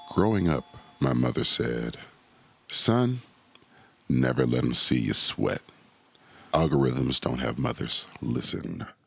Growing up, my mother said, "Son, never let them see you sweat. Algorithms don't have mothers. Listen."